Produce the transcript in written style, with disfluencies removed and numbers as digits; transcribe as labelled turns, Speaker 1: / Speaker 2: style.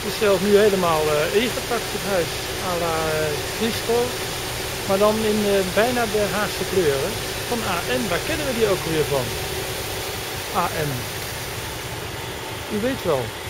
Speaker 1: Het is zelfs nu helemaal ingepakt, het huis, à la disco. Maar dan in bijna de Haagse kleuren. Van AM, waar kennen we die ook weer van? AM. U weet wel.